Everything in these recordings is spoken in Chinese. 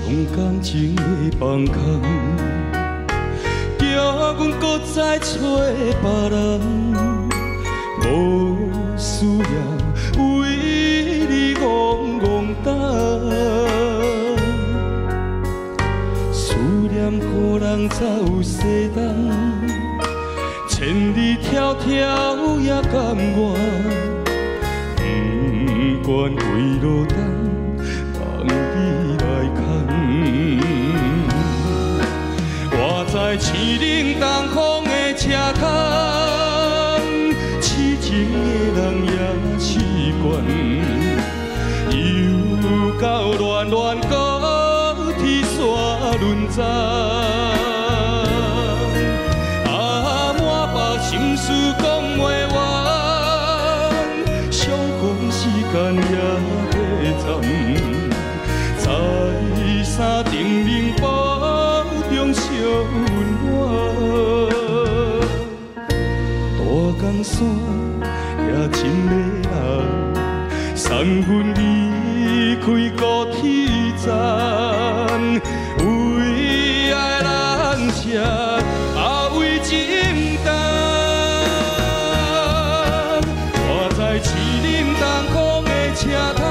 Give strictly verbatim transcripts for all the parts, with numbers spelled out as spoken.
感情的放空，叫阮搁再找别人，无需要为你戆戆等。思念予人早有西东，千里迢迢也甘愿。 不管归路灯，望你来牵。我在青岭东风的车头，痴情的人也习惯。又到恋恋高天线轮转，啊，满腹心事讲袂完。 时间也短暂，再三叮咛保重小温暖。大江山也真迷人，送阮离开高铁站，为爱难舍，也为情重。我在痴林东。 车头，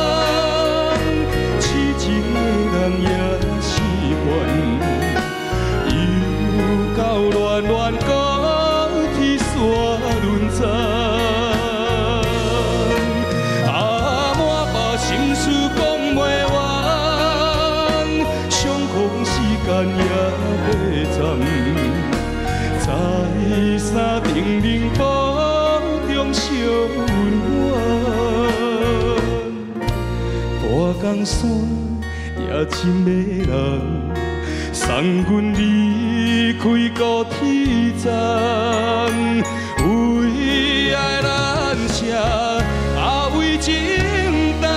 痴情的人也习惯，又到恋恋高天线轮转，啊，满腹心事讲袂完，相逢时间也短暂，再三叮咛保重小温暖。 大江山也真迷人，送阮离开高铁站，为爱难舍，也为情重。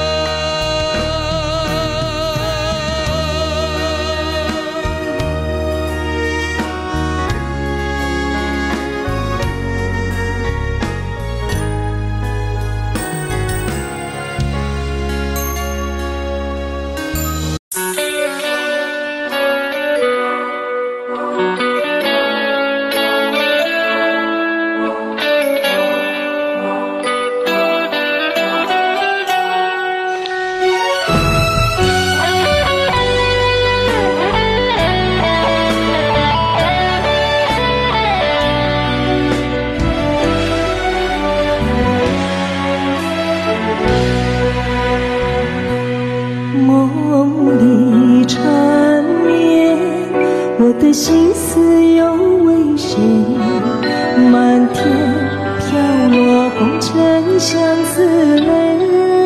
心思又为谁？漫天飘落红尘相思泪。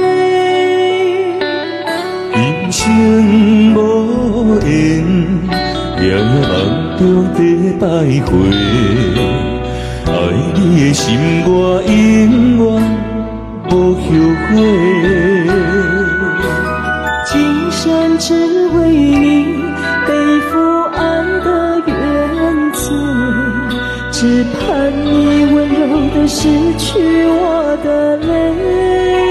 人生无缘，命梦中在徘徊。爱你的心，我永远无后悔。 今生只为你背负爱的原罪，只盼你温柔地拭去我的泪。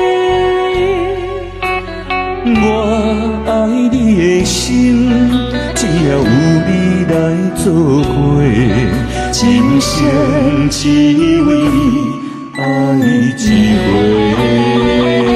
我爱你的心，只要有你来作伴，今生只为你爱一回。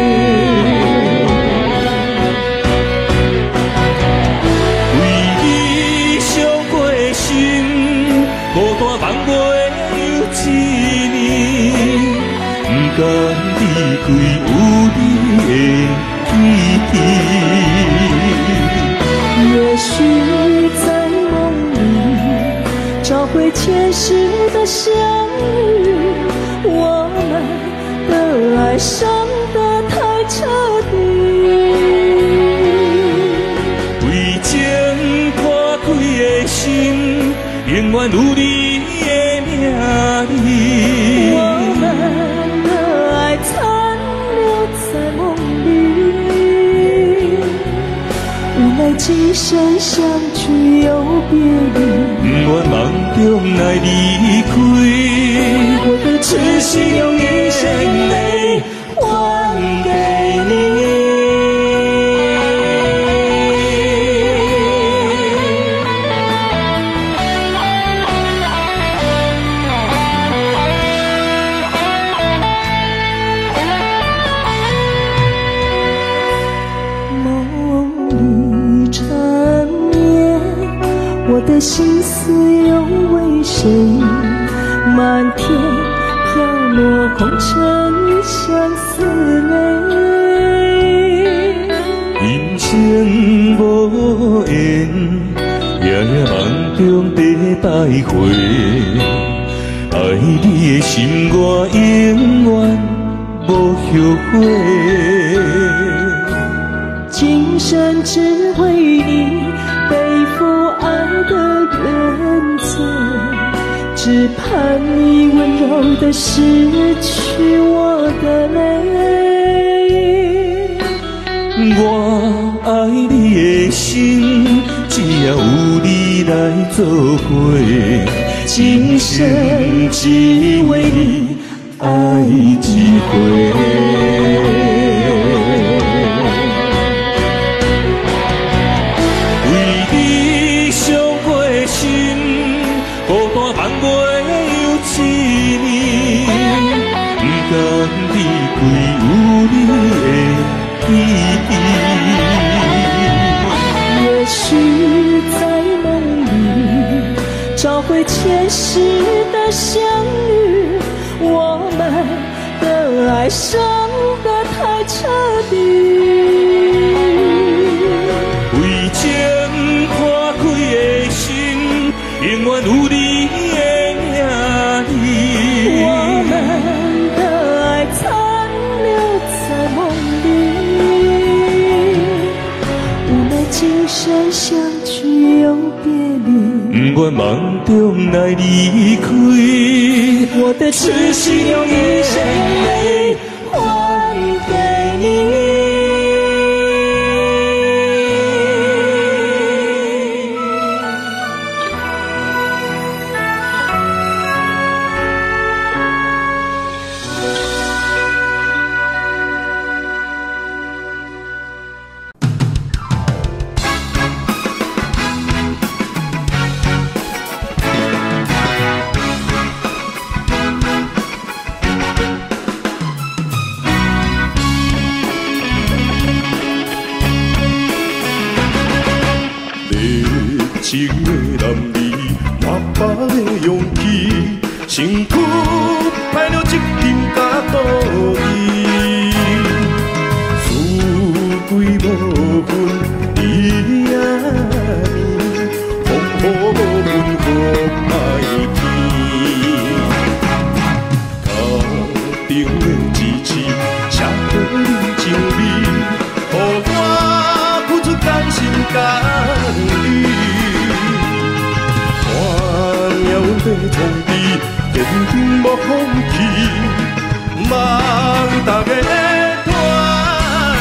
敢离开有你的天地， 也许在梦里找回前世的相遇，我们的爱伤得太彻底。 为情破开的心，永远有你的名字。 我们残留在梦里，无奈今生相聚又别离。 我梦中来离开， 我的痴心用一生泪还给你。 心思又为谁？漫天飘落红尘相思泪。 人生无缘，夜夜梦中在徘徊。爱你的心，我永远无后悔。 今生只为你背负爱的原罪，只盼你温柔地拭去我的泪。 我爱你的心，只要有你来作伙，今生只为你爱一回。 也许在梦里找回前世的相遇，我们的爱伤得太彻底。 为情破开的心，永远有你的名字。 我们的爱残留在梦里，无奈今生相聚又别离， 不愿梦中来离开。 我的痴心用一生泪还给你。 情的男儿，满腹的勇气，身躯派了一阵甲妒意，四季无分伊也面，风雨无分雨歹天。头顶的支持，写好你情味，予我付出甘心甘意。要被冲击，坚定无放弃，望大家的团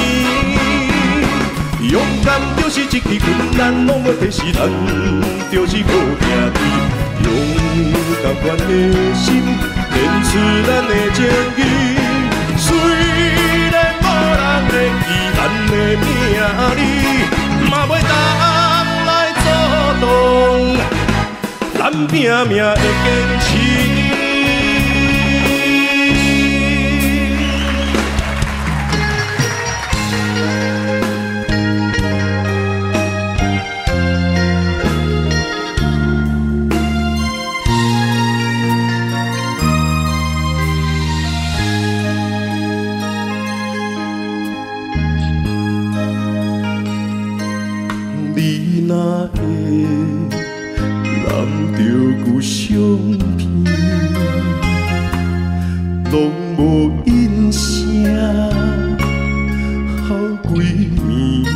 圆。勇敢就是一支困难拢要提示咱，就是好兄弟。勇敢款的心，练出咱的情义。虽然无人会记咱的名字，嘛袂当来阻挡。咱拼命的坚持。你若会揽着旧相片，拢无印象，好几年。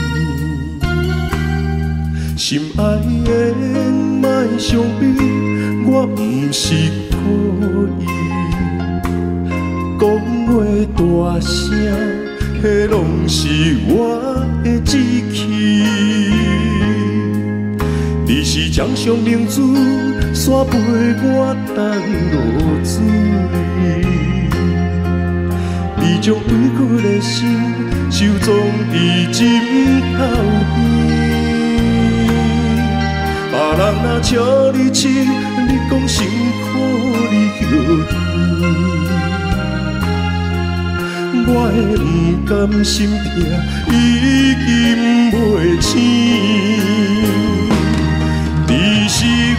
心爱的莫伤悲，我不是故意。讲话大声，迄拢是我的志气。你是掌上明珠，伞陪我等落水。你将委屈的心收藏伫枕头边。别人若笑你痴，你讲辛苦你休甜。我的不甘心痛已经袂醒。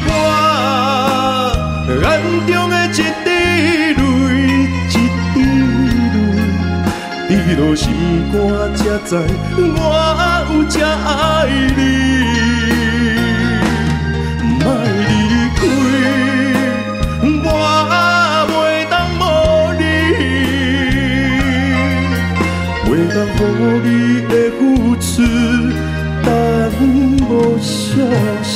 眼中的一滴泪，一滴泪，滴落心肝，才知我有这爱你。莫离开，我袂当无你，袂当予你的付出耽误消息。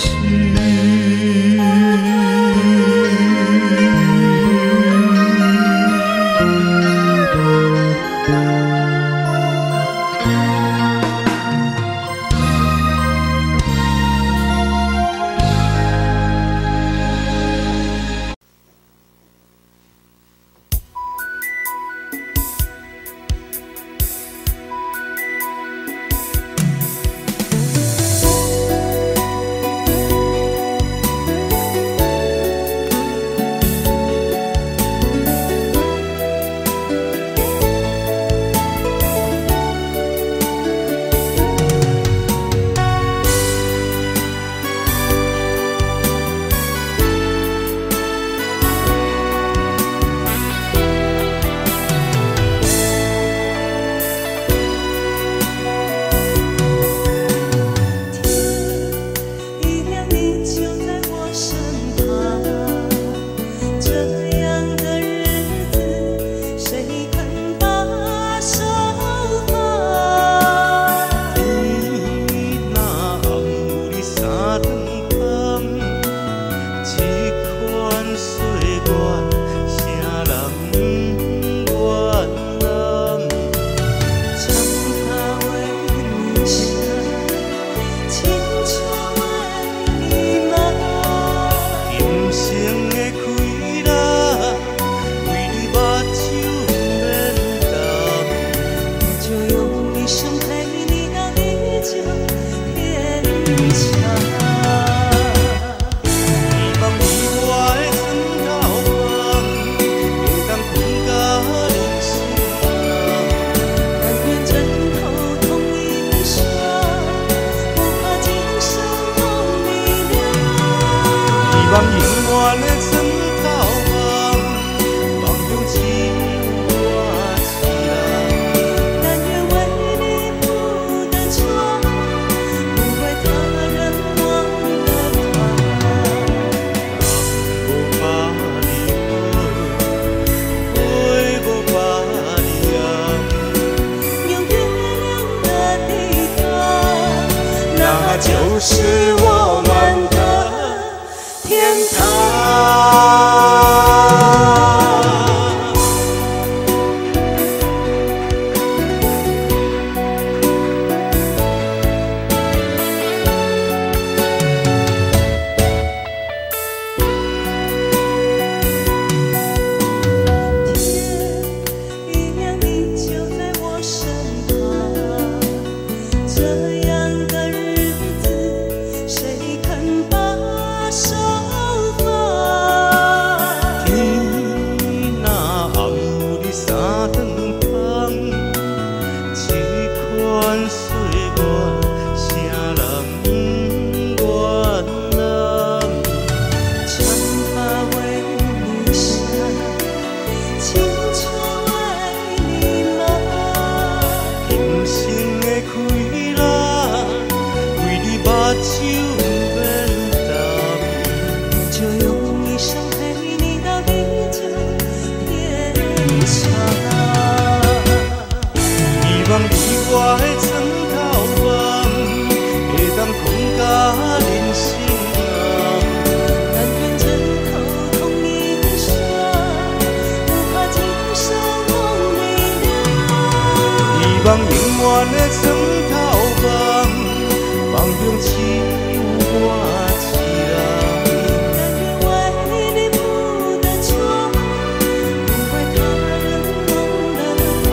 望永远的床头梦，梦中只有我一人。 但愿为你不得错，不为他人忘了他。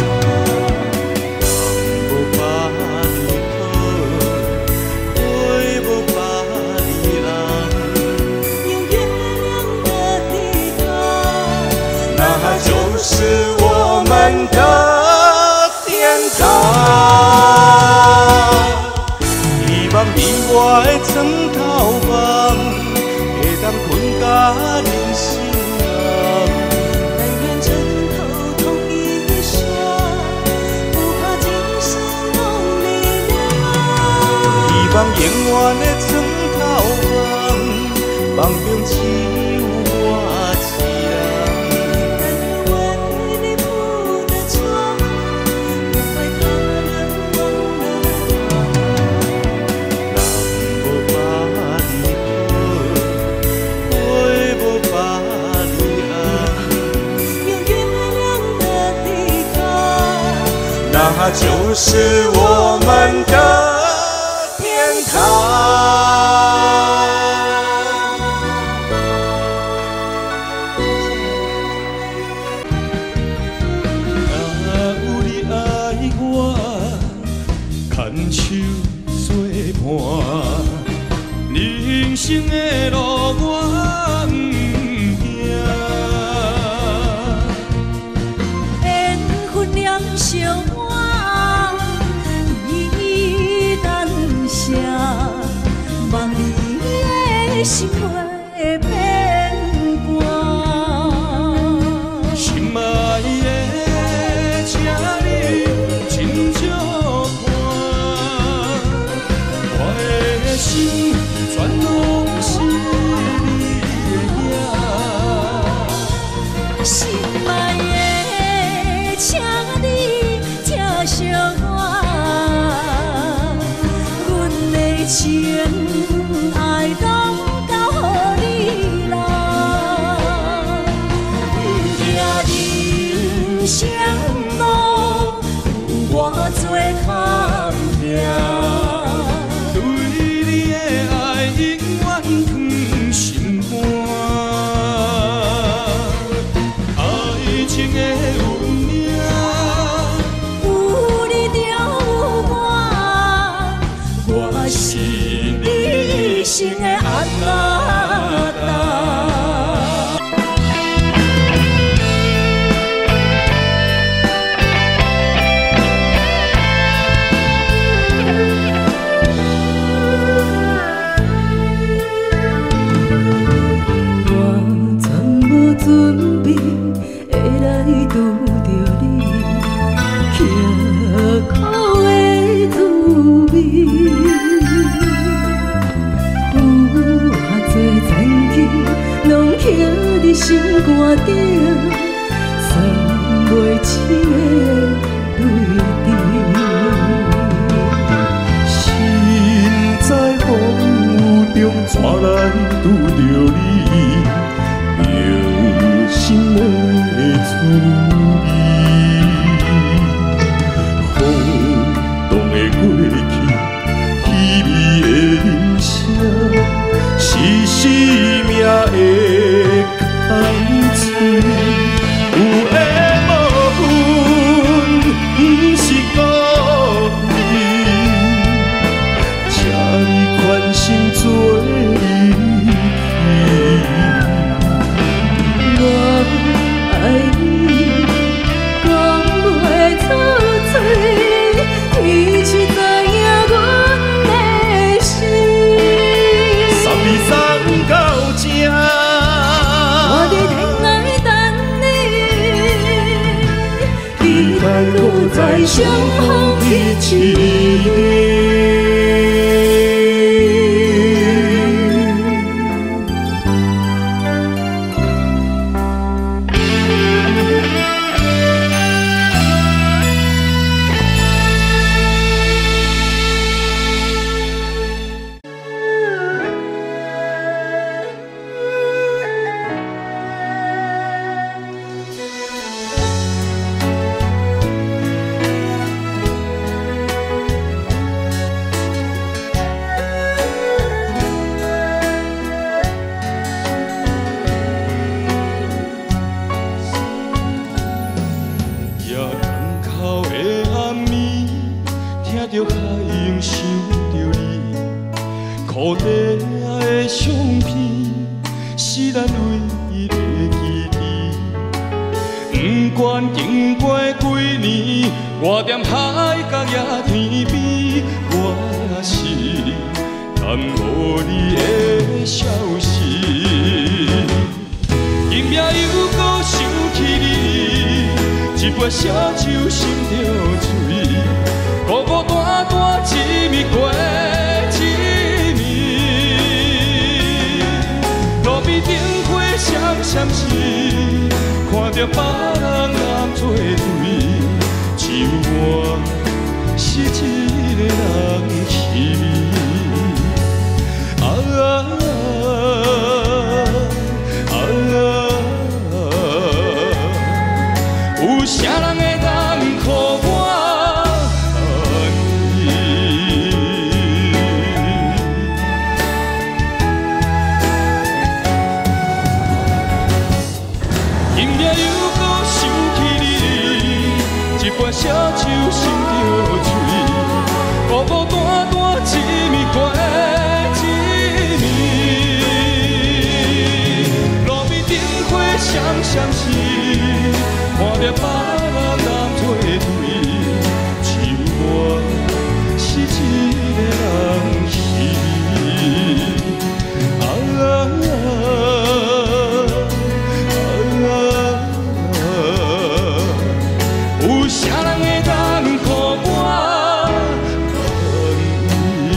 人无百里好，花无百里红。 用月亮的地方， 那就是我们的天堂。希望你我的床头梦，会永远的床头房，梦中只有我一人。 但愿为你铺的床，不会他人往哪人无把你好，花无把你爱， 用月亮的地方， 那就是我们的天堂。 若有你爱我，牵手作伴，人生的路我不惊。 缘分两相换，一旦下，望你的心会变卦。 心爱的，请你真少看，我的心全拢是你的影。 心爱的，请你听相我，阮的情爱拢交予你啦。行人生路，有我做看拼。 对你的爱永远藏心肝，爱情的运命， 有你就有我，我是你一生的安那达。我全无准备，会来拄着你，刻苦的滋味。有偌多战绩，拢刻伫心肝顶，算袂清的泪滴。 心在风雨中怎来拄着你，用心的滋味。风动的过去，稀微的人生，是生命的空嘴。有缘无份，不是故意。请你宽心做离去。 我爱你，讲袂出嘴，天气知影阮的心。 送你送到这， 我伫天涯等你，期待搁再相逢一次。 夜港口的暗暝，听着海涌，想着你，裤底的相片，是咱唯一的记忆。不管经过几年，我踮海角也天边，我是耽误你的消息。今夜又搁想起你，一杯烧酒心着醉，孤孤单单一暝过一着别人人作对，只有我是一个人气味。啊啊啊！有啥人会当予我安慰？今夜又搁想起你，一杯烧酒心着醉，孤孤单单一暝过一暝，路边灯火闪闪时，看着别人人作对，只有我是一个人气味。啊有啥人会当予我安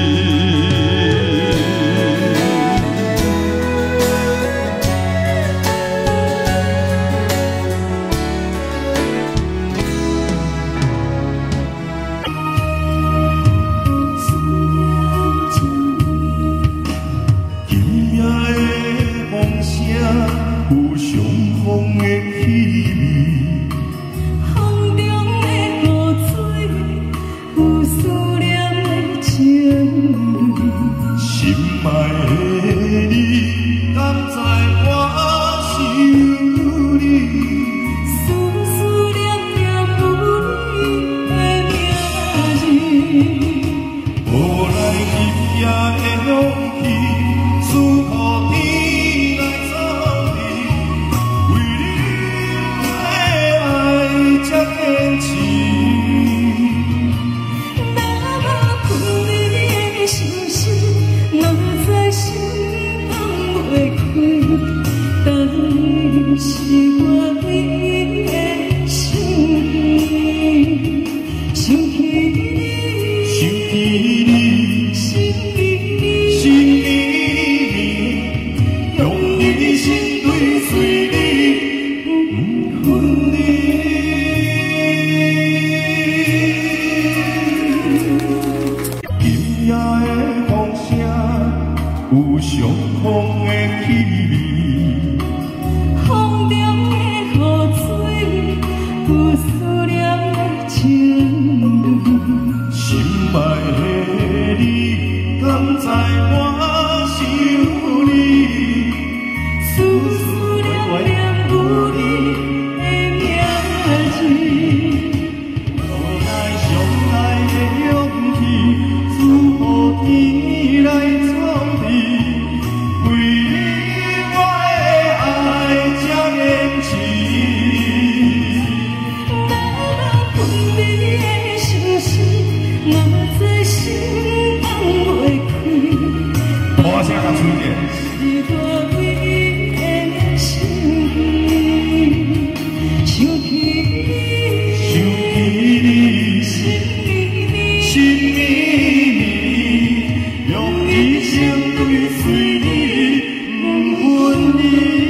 今夜的梦声有相逢的气味。 风中的雨水，有思念的情侣。 心爱的你，敢知我想你？ 思思念念有你的名字。 无来今夜的勇气，赐予天来走你，为你的爱才坚持。 若困你的心事，若在心放袂开，但是我唯一的心意，想起你， 想起你， 心里心里用一生对随你，不分离。今夜的风声有相逢的气味。 风中的雨水，有思念的情侣。 心爱的你，敢知我想你？ 思思念念有你的名字。 无奈相爱的勇气，赐予天来创治，为你我的爱才坚持。 若困你的心事，若在心放袂开， 大声甲吹者。 是我唯一的心意。想起你， 想起你， 心里心里面用一生对随你，不分离。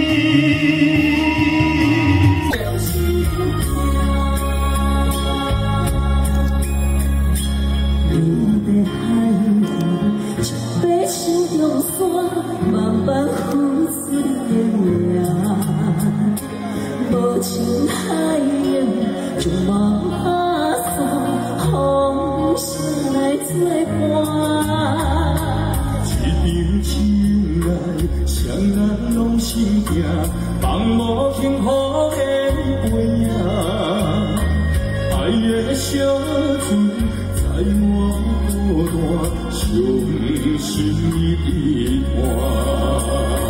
你的海岸，一杯心中山，慢慢呼出你的名。无情海洋，就望山，风声来作伴。 一场情爱，双人拢是行，放无幸福的背影。爱的小船载我孤单，伤心一段。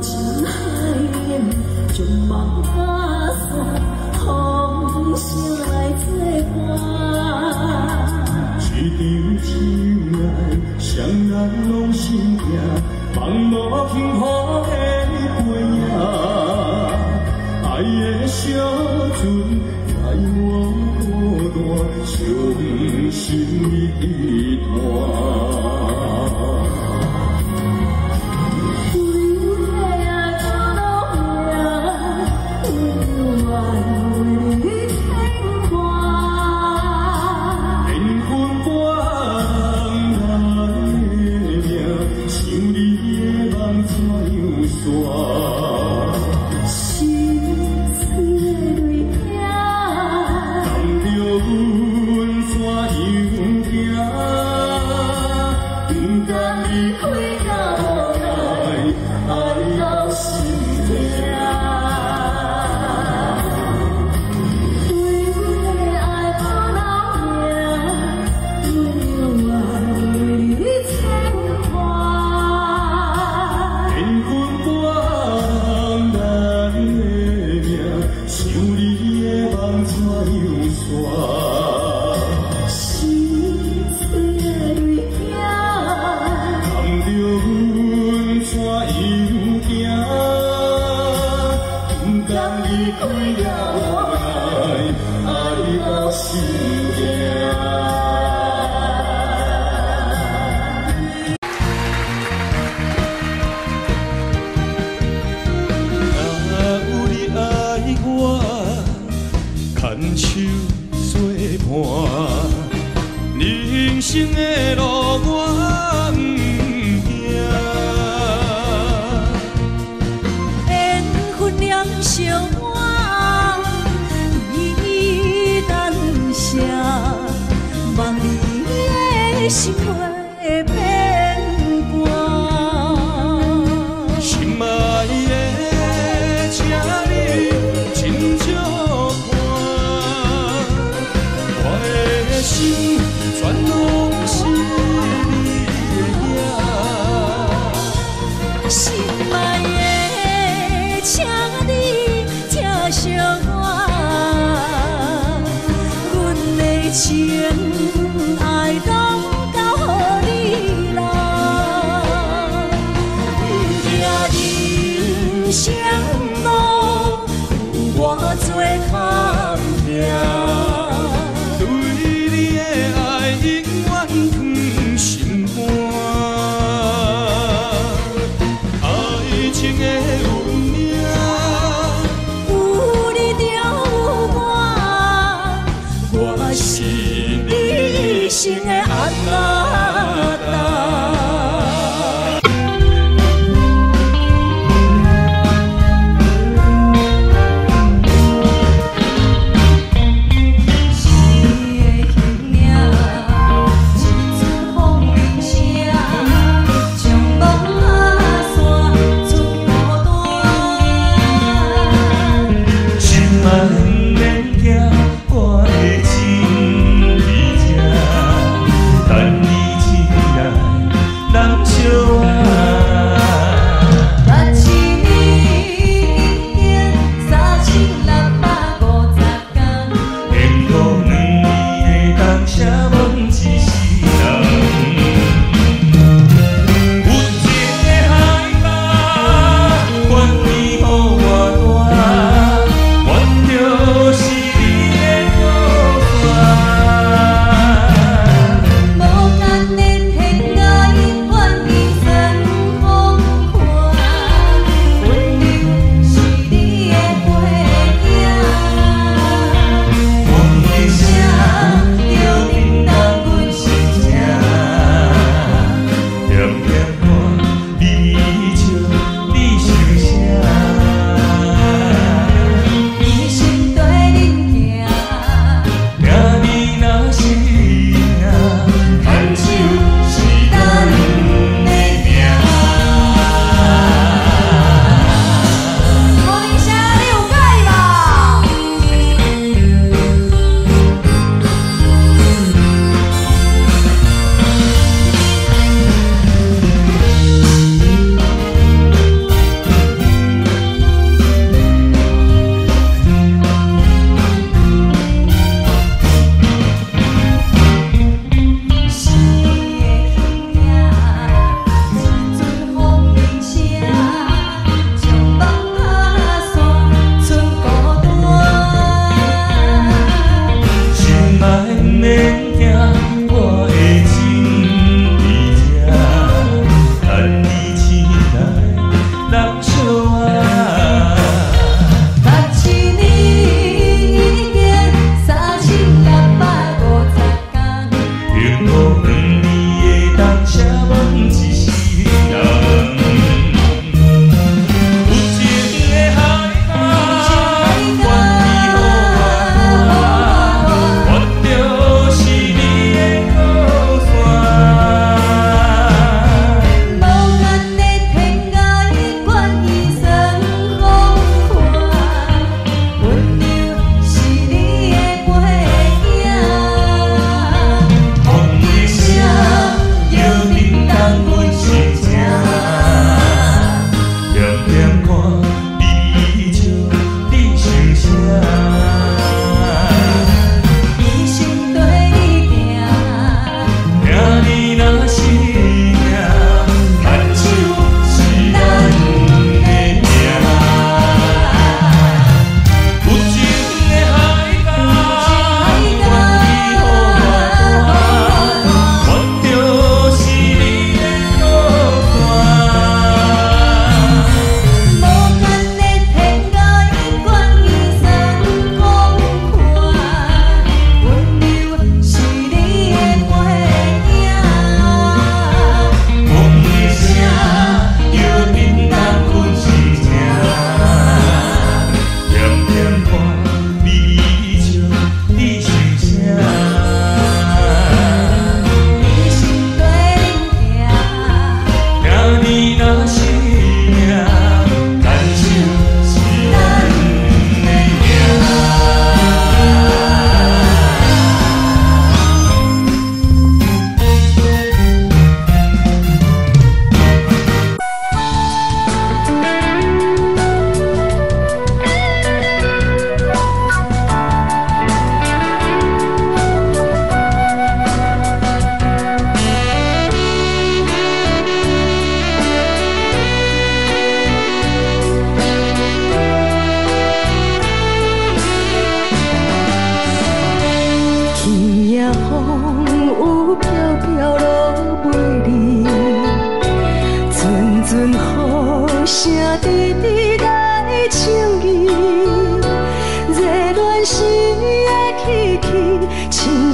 情海面，将梦打散，风声来作伴。一场情爱，双人拢心惊，梦无幸福的背影。爱的小船载我孤单，伤心一段。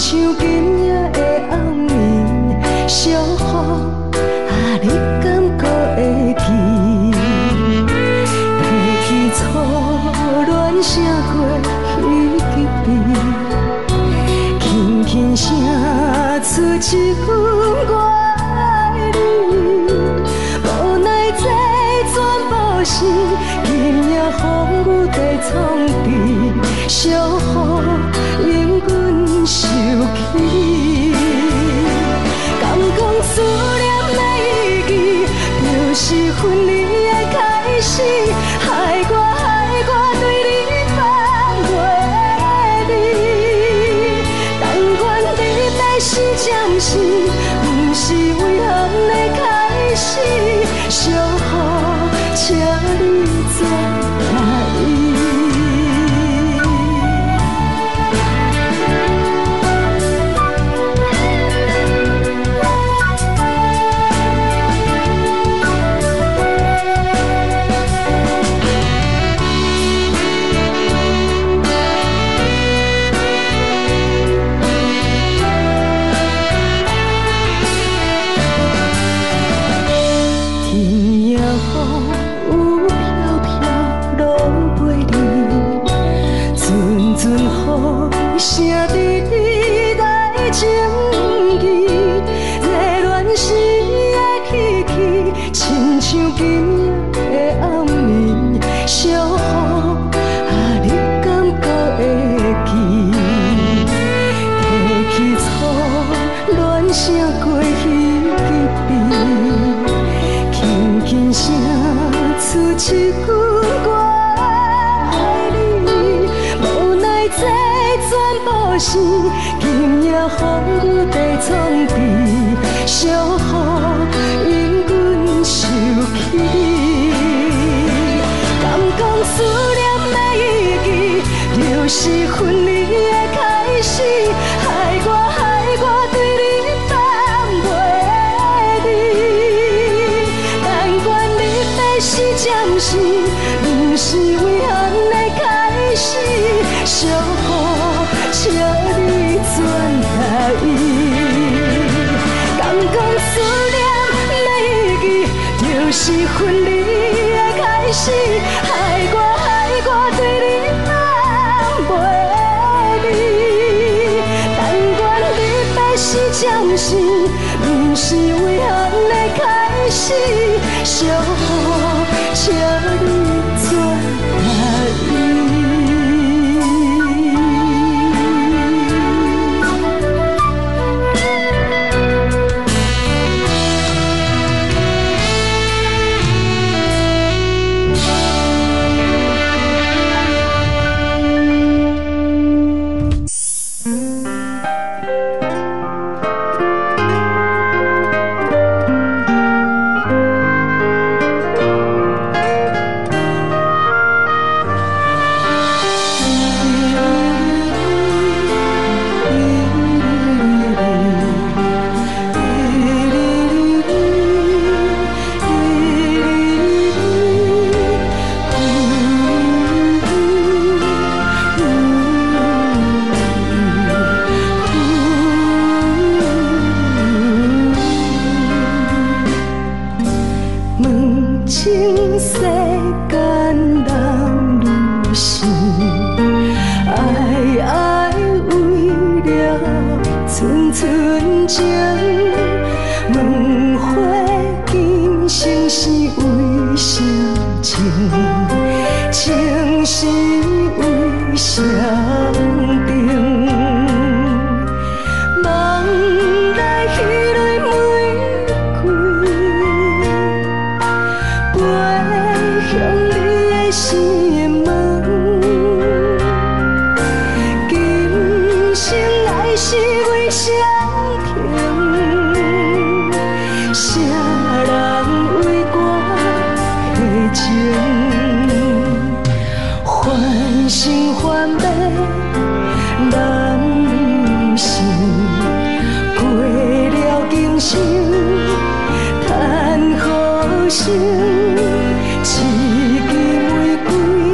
像今夜的暗暝，小雨啊，你敢搁会记？提起初恋声过彼一边，轻轻声出一句我爱你，无奈这全部是今夜风雨地创治，小雨令阮受气。敢讲思念的意义，就是分离的开始，害我害我对你放袂离。但愿你要是暂时，不是遗憾的开始，小雨，请你转来。声伫你来情意，热恋时的气气，亲像今夜的暗暝，小雨啊，你敢搁会记？提起初恋声过彼一边，轻轻声出一句我爱你，无奈这全部是今夜风雨地创治，小雨令阮受气。敢讲思念的意义，就是分离的开始，害我害我对你放袂离。但愿你要是暂时，不是遗憾的开始，小雨，请你转来。敢讲思念的意义，就是分离的开始，害我害我对你放袂离。但愿你要是暂时，不是遗憾的开始，小雨，请你转来。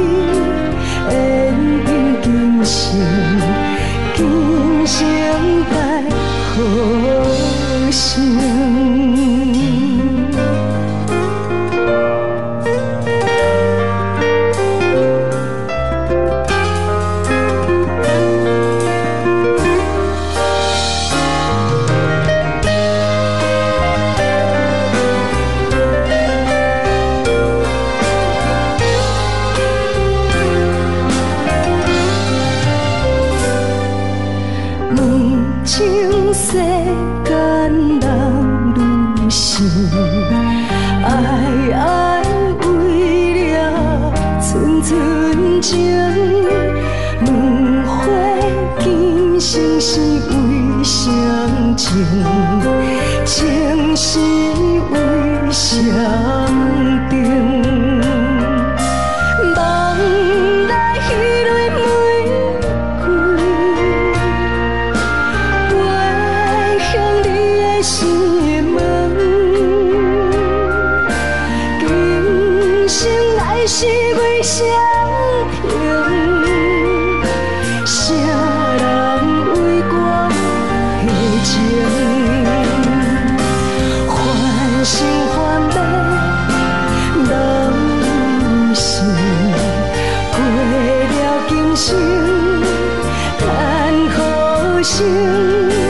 情世间人愈想，爱爱为了寸寸情，两花今生是为相情，情是为相定。 是为相拥，啥人为我的情，欢喜欢悲拢是过了今生，叹好生。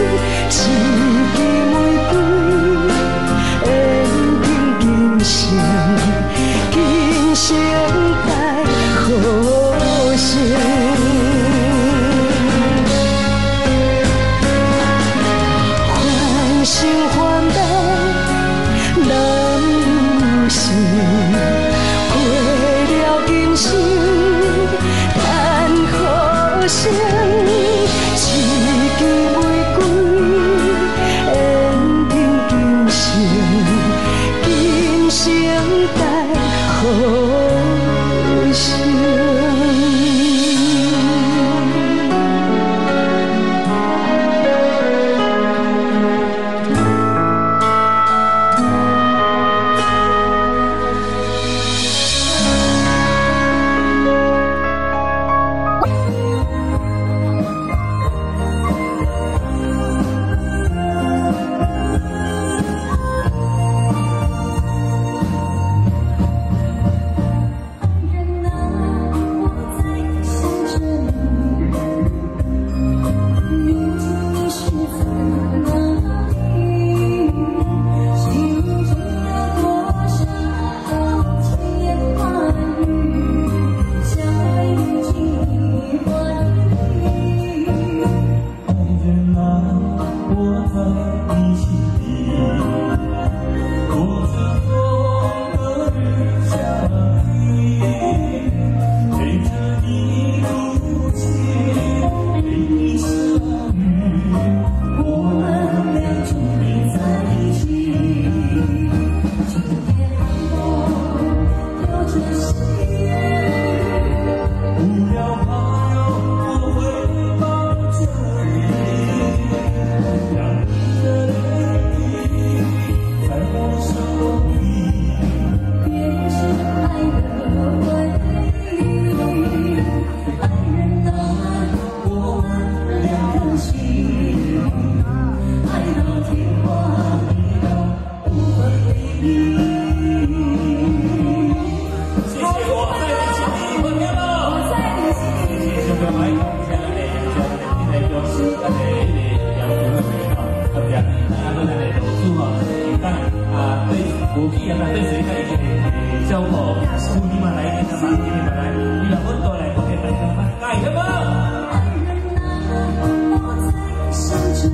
无去啊，但对谁在一起交火，呼你嘛来，你嘛来，你嘛来，你若稳过来，我给大家嘛，加油嘛！爱人啊，我在想着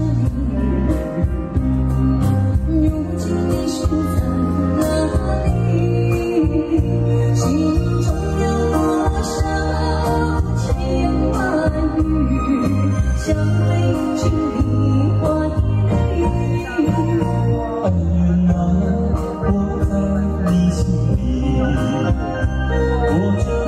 你，如今你守在哪里？心中有多少千万语，想泪进你怀里。爱人啊。 我在你心里，我这。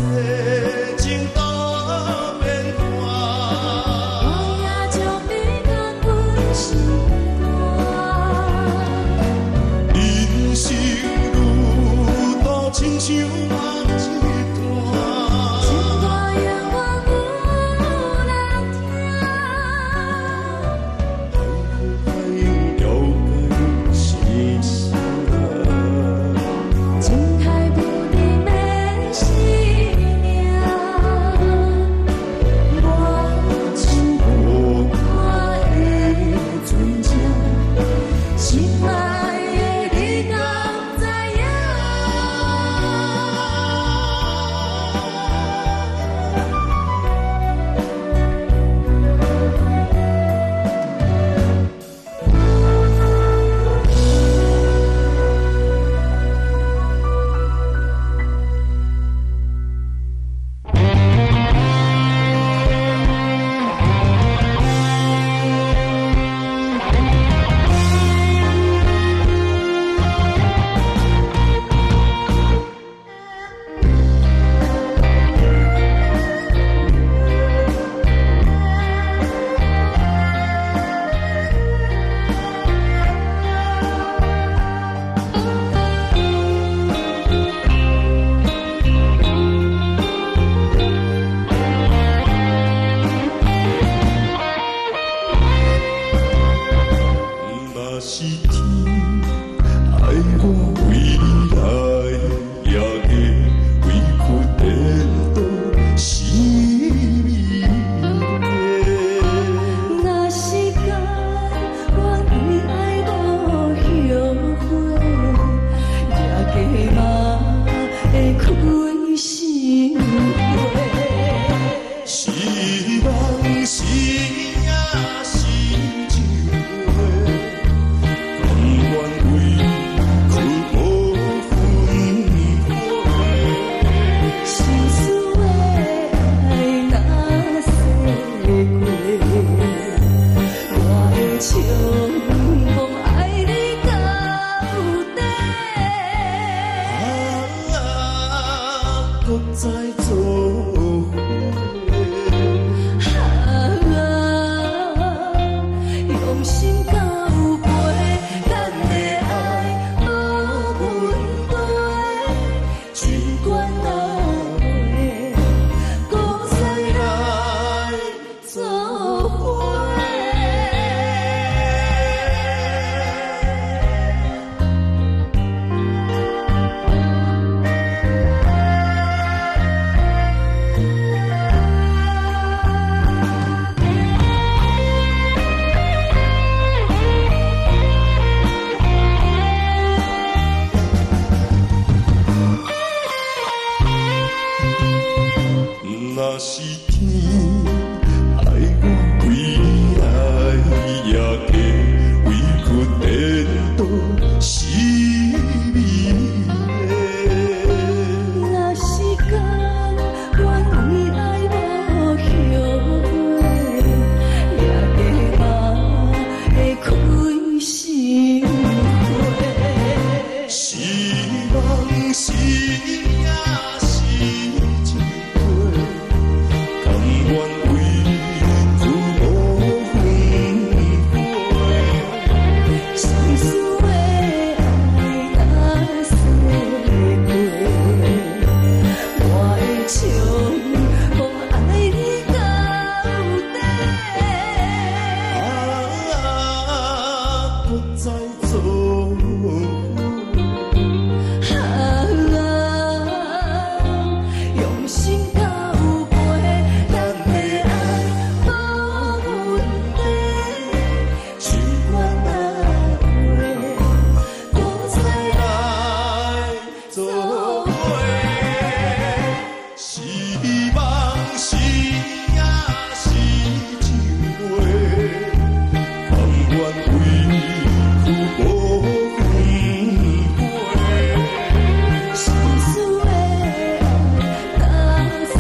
心事的爱，当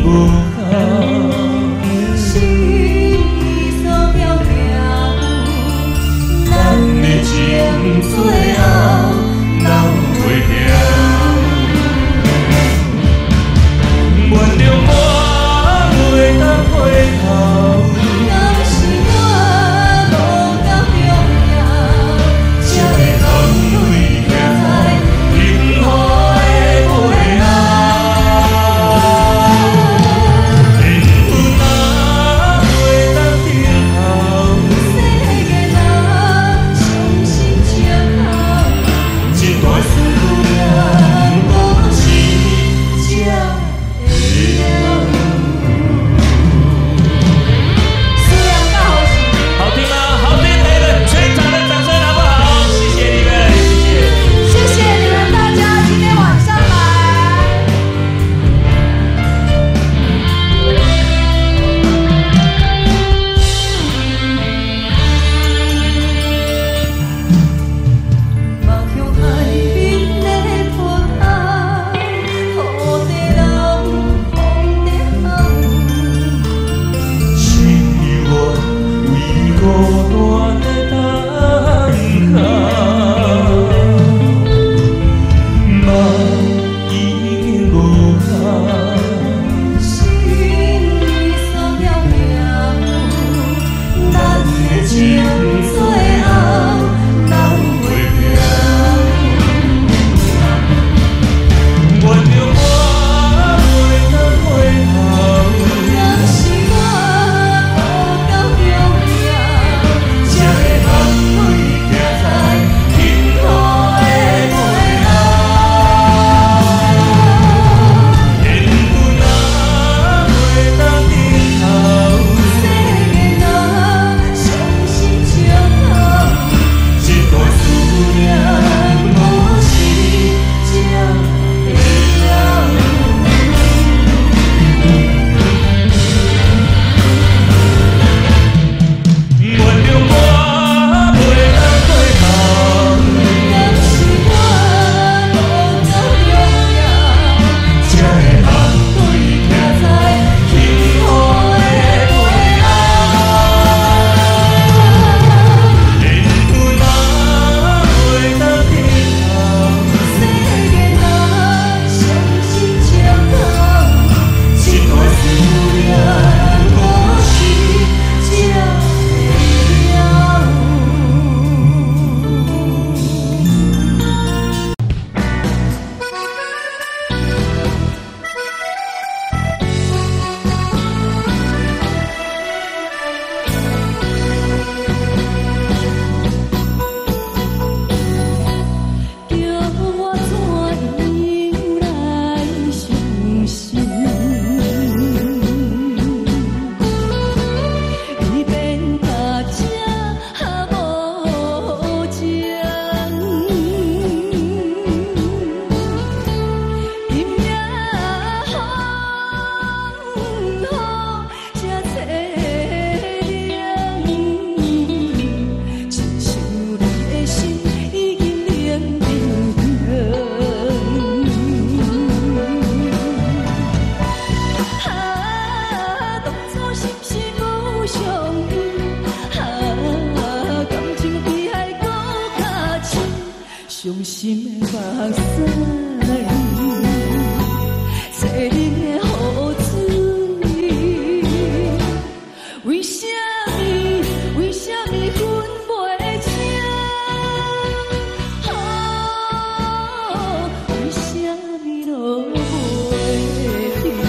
无效。 心已所了了，咱的情最后留袂了。原谅我袂当回头，若是我无够重要，才会浪费行在幸福的背后。缘分若袂当等候，世间若伤心伤口，一段思念无时才会了。 好听吗？好听，给个全场的掌声好不好？谢谢你们，谢谢。 谢谢你们大家今天晚上来。望向海边的波涛，雨地老，风地好。 只有我为孤单的等候，梦已经无效。 心已所了了，咱的情最后留袂了。 原谅我袂当回头， 若是我无够重要，才会浪费行在幸福的背后。 缘分若袂当等候， 世间若伤心伤口， 一段思念无时才会了。 原谅我袂当回头， 若是我无够重要，才会浪费行在幸福的背后。 缘分若袂当等候， 世间若伤心伤口，一段思念无时才会了。叫我怎样来相信？伊变到这无情，今夜风雨这凄凉，亲像你的心已经冷冰冰。啊，当初是不是无相依？啊，感情比海搁较深，伤心的目屎，淅冷的雨水，为什么？为什么分袂清？啊，为什么落袂停？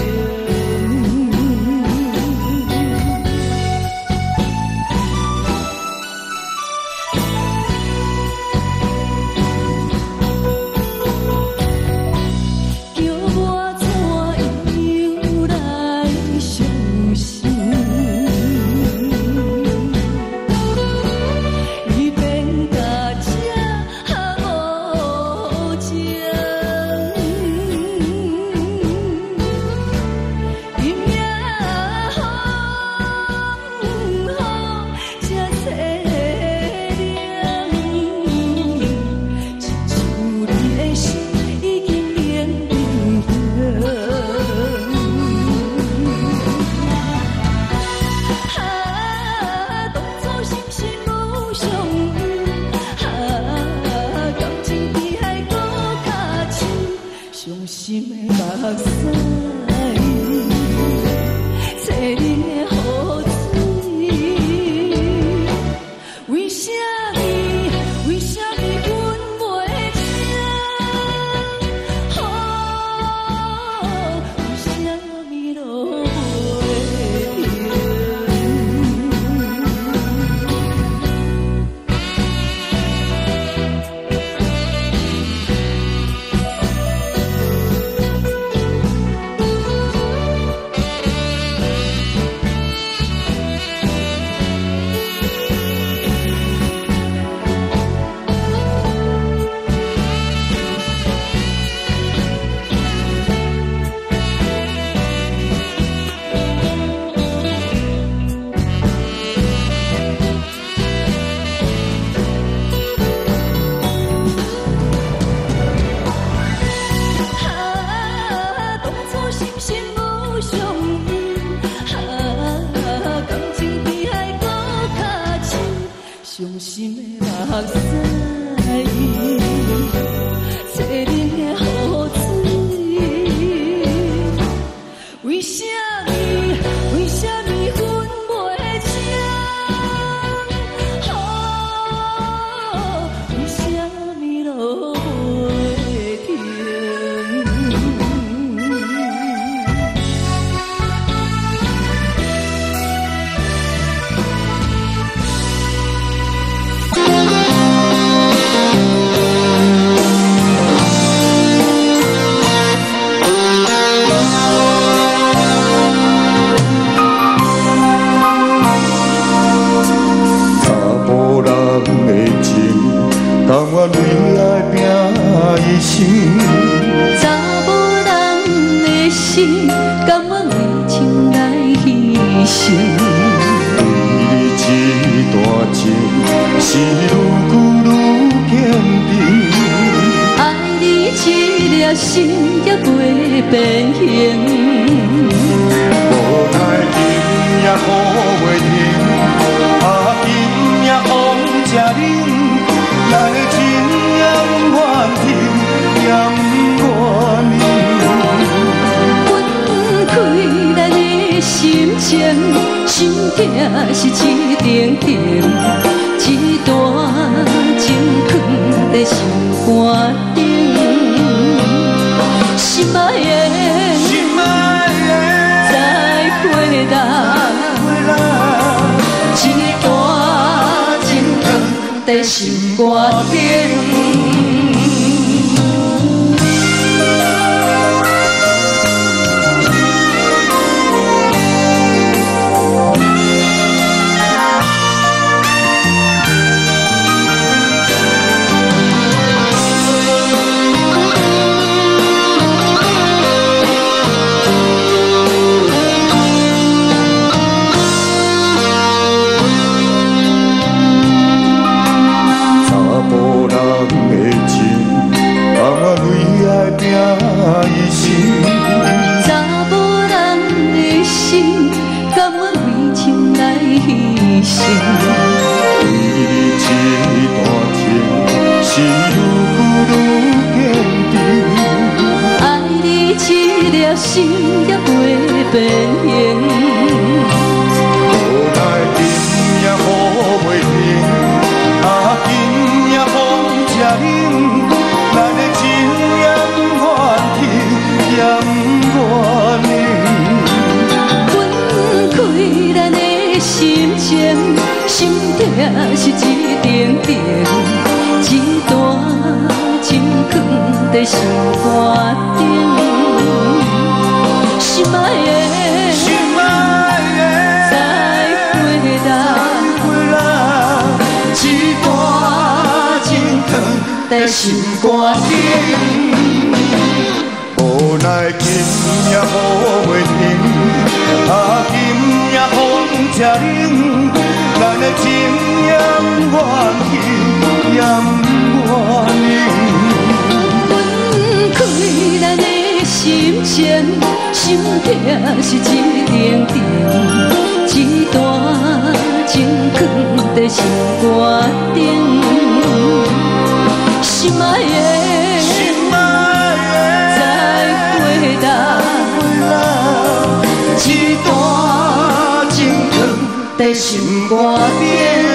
在心肝顶。